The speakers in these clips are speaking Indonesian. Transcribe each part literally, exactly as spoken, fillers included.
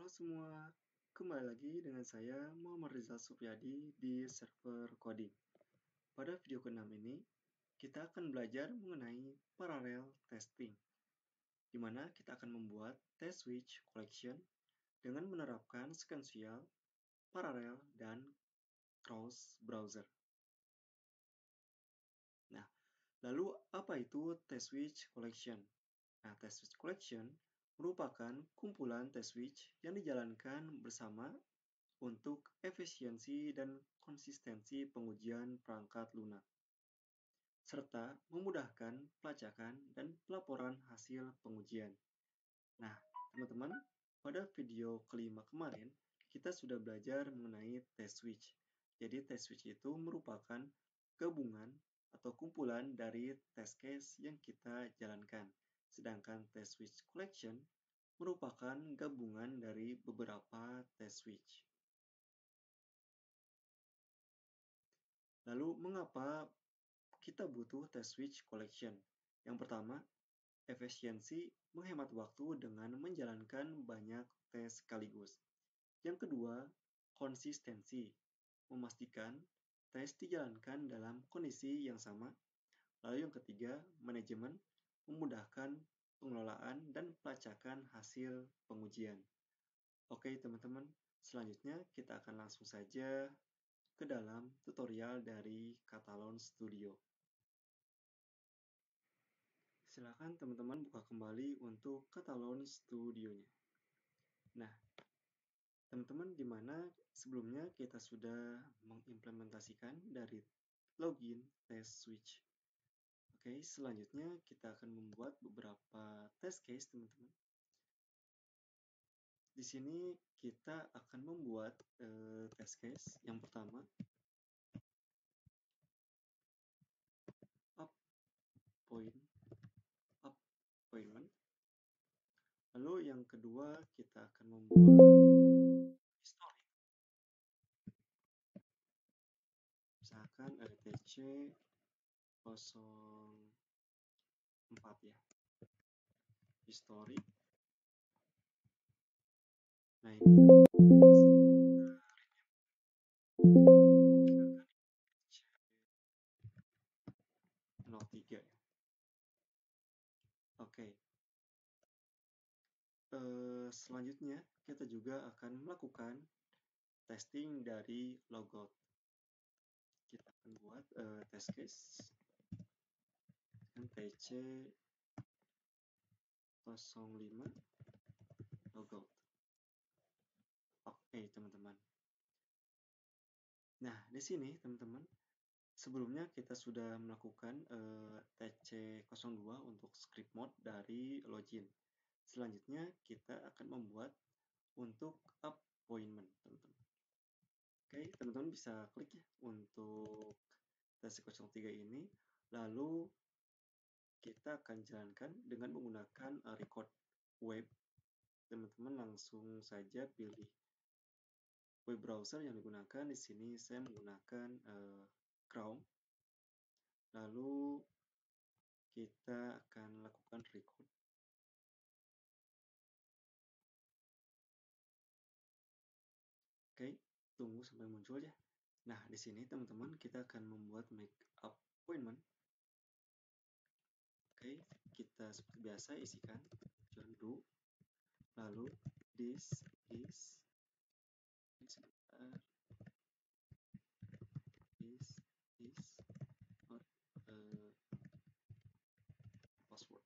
Halo semua, kembali lagi dengan saya Muhammad Rizal Supyadi di server coding. Pada video keenam ini, kita akan belajar mengenai parallel testing, di mana kita akan membuat test switch collection dengan menerapkan sequential, parallel, dan cross browser. Nah, lalu apa itu test switch collection? Nah, test switch collection merupakan kumpulan test switch yang dijalankan bersama untuk efisiensi dan konsistensi pengujian perangkat lunak, serta memudahkan pelacakan dan pelaporan hasil pengujian. Nah, teman-teman, pada video kelima kemarin, kita sudah belajar mengenai test switch. Jadi, test switch itu merupakan gabungan atau kumpulan dari test case yang kita jalankan. Sedangkan test switch collection merupakan gabungan dari beberapa test switch. Lalu, mengapa kita butuh test switch collection? Yang pertama, efisiensi menghemat waktu dengan menjalankan banyak tes sekaligus. Yang kedua, konsistensi memastikan tes dijalankan dalam kondisi yang sama. Lalu yang ketiga, manajemen memudahkan pengelolaan dan pelacakan hasil pengujian. Oke teman-teman, selanjutnya kita akan langsung saja ke dalam tutorial dari Catalon Studio. Silakan teman-teman buka kembali untuk Catalon Studio-nya. Nah, teman-teman di mana sebelumnya kita sudah mengimplementasikan dari login test switch. Oke, selanjutnya kita akan membuat beberapa test case, teman-teman. Di sini kita akan membuat uh, test case yang pertama, up point up appointment. Lalu yang kedua kita akan membuat history. Misalkan R T C nol empat ya. History. Nah, ini nol tiga ya. Oke. Uh, selanjutnya kita juga akan melakukan testing dari logout. Kita akan buat uh, test case dengan T C nol lima logout. Oke, teman-teman. Nah, di sini teman-teman, sebelumnya kita sudah melakukan uh, T C nol dua untuk script mode dari login. Selanjutnya kita akan membuat untuk appointment, teman-teman. Oke, teman-teman bisa klik ya untuk T C nol tiga ini. Lalu kita akan jalankan dengan menggunakan uh, record web. Teman-teman langsung saja pilih web browser yang digunakan. Di sini saya menggunakan uh, Chrome. Lalu kita akan lakukan record. Oke, tunggu sampai muncul ya. Nah, di sini teman-teman kita akan membuat make appointment. Oke, kita seperti biasa isikan John Doe. Lalu this is sebentar. This is not a password.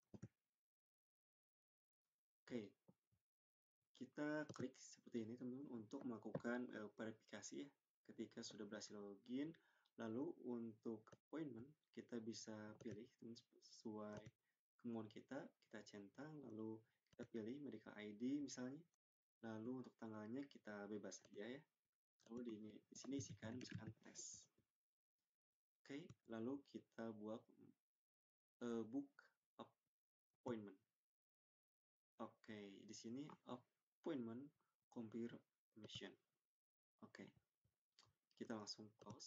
Oke, kita klik seperti ini teman-teman untuk melakukan uh, verifikasi ya. Ketika sudah berhasil login, lalu untuk appointment kita bisa pilih sesuai kemauan kita, kita centang, lalu kita pilih medical I D misalnya, lalu untuk tanggalnya kita bebas saja ya. Lalu di, di sini isikan misalkan tes. Oke, lalu kita buat uh, book appointment. Oke, di sini appointment confirmation. Oke, kita langsung close.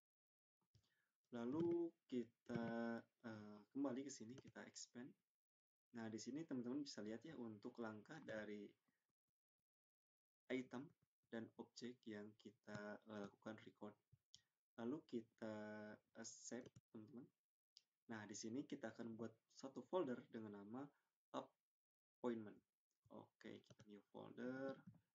Lalu kita uh, kembali ke sini, kita expand. Nah, di sini teman-teman bisa lihat ya untuk langkah dari item dan objek yang kita uh, lakukan record. Lalu kita uh, save, teman-teman. Nah, di sini kita akan buat satu folder dengan nama appointment. Oke, kita new folder.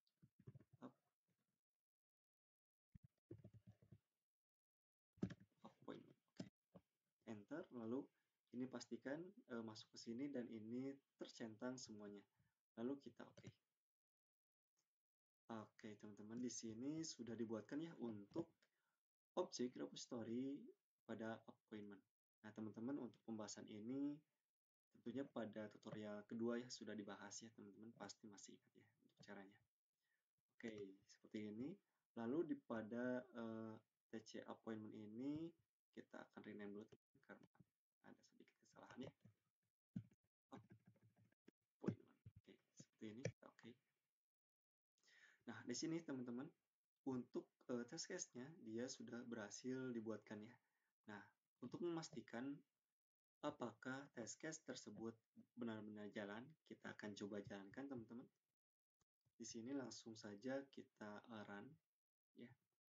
Appointment. Oke. Enter, lalu ini pastikan uh, masuk ke sini dan ini tercentang semuanya. Lalu kita oke. Okay. Oke, teman-teman, di sini sudah dibuatkan ya untuk objek repository pada appointment. Nah, teman-teman, untuk pembahasan ini tentunya pada tutorial kedua ya sudah dibahas ya, teman-teman pasti masih ingat ya untuk caranya. Oke, seperti ini. Lalu di pada uh, T C appointment ini kita akan rename dulu karena ada sedikit kesalahan ya. Appointment. Oke, seperti ini. Oke. Nah, di sini teman-teman, untuk uh, test case-nya dia sudah berhasil dibuatkan ya. Nah, untuk memastikan apakah test case tersebut benar-benar jalan, kita akan coba jalankan teman-teman. Di sini langsung saja kita run ya.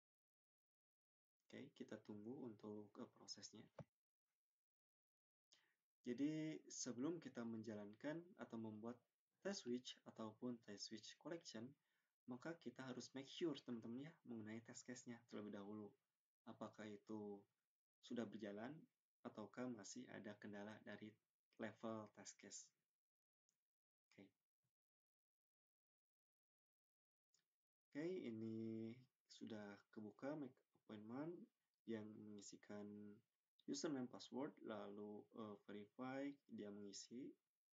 Oke, kita tunggu untuk uh, prosesnya. Jadi sebelum kita menjalankan atau membuat test switch ataupun test switch collection, maka kita harus make sure teman-teman ya mengenai test case-nya terlebih dahulu. Apakah itu sudah berjalan ataukah masih ada kendala dari level test case. Oke. Oke, ini sudah kebuka make appointment yang mengisikan username password lalu uh, verify dia mengisi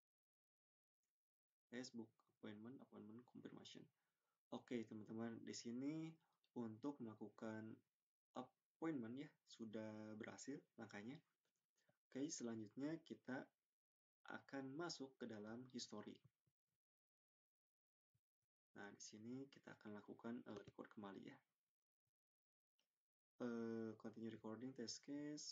Facebook appointment appointment confirmation. Oke, teman-teman, di sini untuk melakukan appointment ya sudah berhasil langkahnya. Oke, selanjutnya kita akan masuk ke dalam history. Nah, di sini kita akan lakukan uh, record kembali ya. Uh, continue recording test case.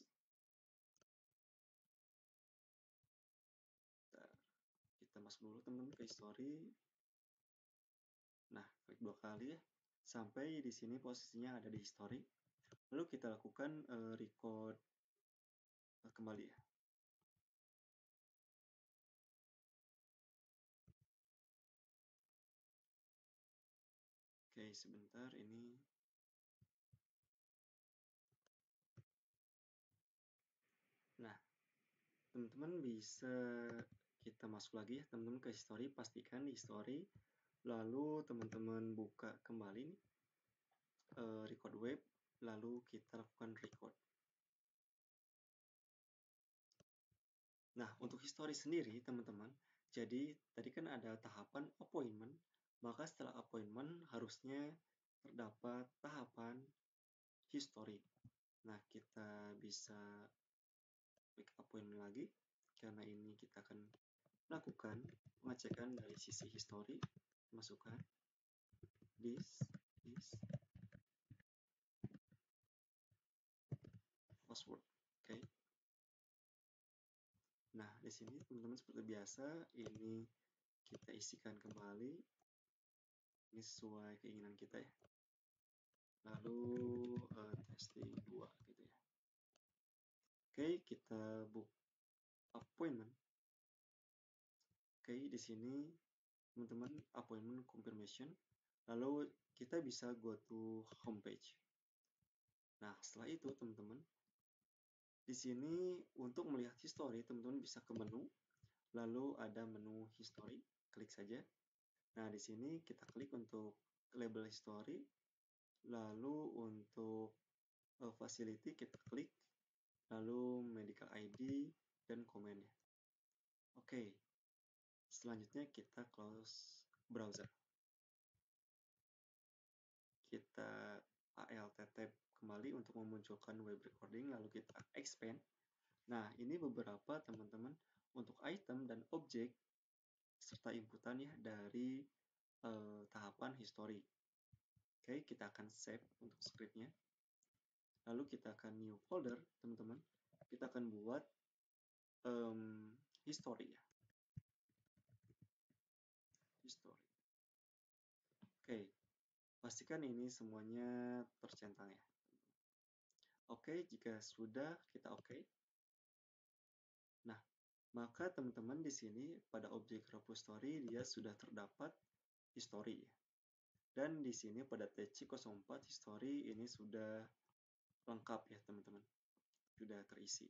Kita masuk dulu teman-teman ke history. Nah, klik dua kali ya. Sampai di sini posisinya ada di history. Lalu kita lakukan uh, record uh, kembali ya. Oke, sebentar ini. Nah, teman-teman bisa kita masuk lagi ya teman-teman ke history, pastikan di history. Lalu teman-teman buka kembali nih, uh, record web, lalu kita lakukan record. Nah, untuk history sendiri teman-teman, jadi tadi kan ada tahapan appointment, maka setelah appointment harusnya terdapat tahapan history. Nah, kita bisa klik appointment lagi, karena ini kita akan lakukan pengecekan dari sisi history, masukkan this, this, password. Oke. Okay. Nah, di sini teman-teman seperti biasa, ini kita isikan kembali. Ini sesuai keinginan kita ya. Lalu uh, testing dua gitu ya. Oke, okay, kita book appointment. Oke, okay, di sini teman-teman appointment confirmation. Lalu kita bisa go to homepage. Nah, setelah itu teman-teman, di sini untuk melihat history, teman-teman bisa ke menu, lalu ada menu history, klik saja. Nah, di sini kita klik untuk label history, lalu untuk uh, facility kita klik, lalu medical I D dan komennya. Oke, selanjutnya kita close browser. Kita alt tab kembali untuk memunculkan web recording, lalu kita expand. Nah, ini beberapa teman-teman untuk item dan objek serta inputan ya dari uh, tahapan history. Oke, kita akan save untuk scriptnya. Lalu kita akan new folder, teman-teman. Kita akan buat um, history ya. History. Oke, pastikan ini semuanya tercentang ya. Oke, jika sudah, kita oke. Nah, maka teman-teman di sini pada objek repository dia sudah terdapat history ya. Dan di sini pada T C nol empat history ini sudah lengkap ya teman-teman. Sudah terisi.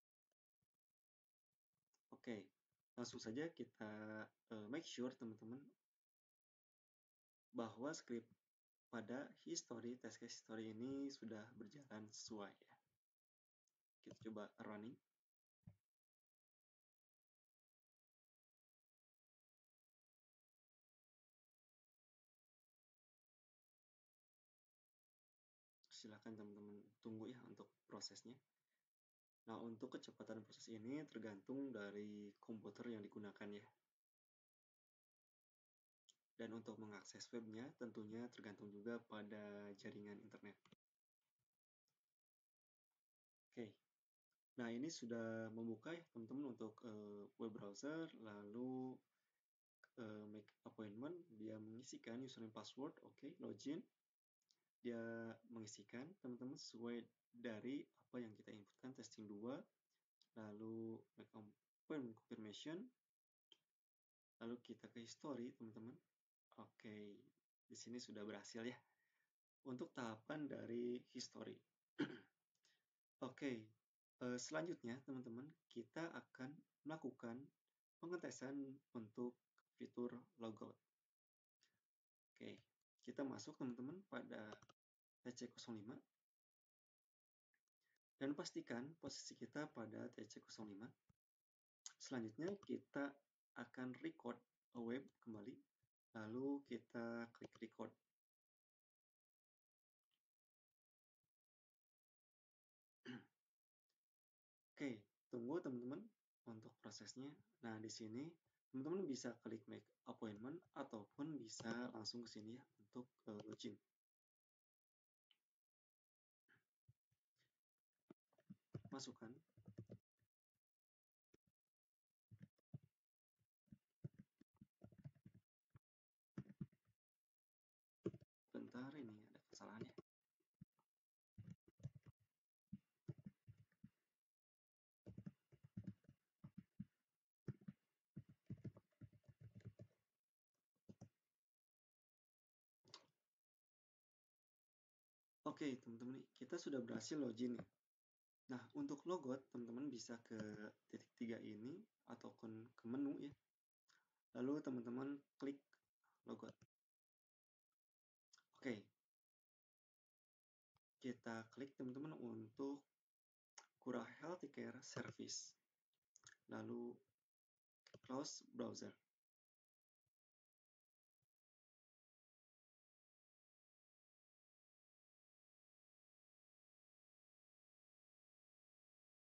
Oke, langsung saja kita uh, make sure teman-teman bahwa script pada history, test case history ini sudah berjalan sesuai ya. Kita coba running. Silakan teman-teman tunggu ya untuk prosesnya. Nah, untuk kecepatan proses ini tergantung dari komputer yang digunakan ya. Dan untuk mengakses webnya tentunya tergantung juga pada jaringan internet. Oke, nah ini sudah membuka ya teman-teman untuk uh, web browser, lalu uh, make appointment, dia mengisikan username password, oke, okay, login. Dia mengisikan teman-teman sesuai dari apa yang kita inputkan, testing dua, lalu make appointment confirmation, lalu kita ke history teman-teman. Oke, di sini sudah berhasil ya untuk tahapan dari history. Oke, selanjutnya teman-teman kita akan melakukan pengetesan untuk fitur logout. Oke, kita masuk teman-teman pada T C nol lima dan pastikan posisi kita pada T C nol lima. Selanjutnya kita akan record a web kembali, lalu kita klik record. Oke, tunggu teman-teman untuk prosesnya. Nah, di sini teman-teman bisa klik make appointment ataupun bisa langsung ke sini ya untuk uh, login. Masukkan. Bentar, ini ada kesalahan ya. Oke, teman-teman, kita sudah berhasil login ya. Nah, untuk logout, teman-teman bisa ke titik tiga ini ataupun ke menu ya. Lalu teman-teman klik logout. Oke. Kita klik teman-teman untuk Cura Healthcare Service. Lalu close browser.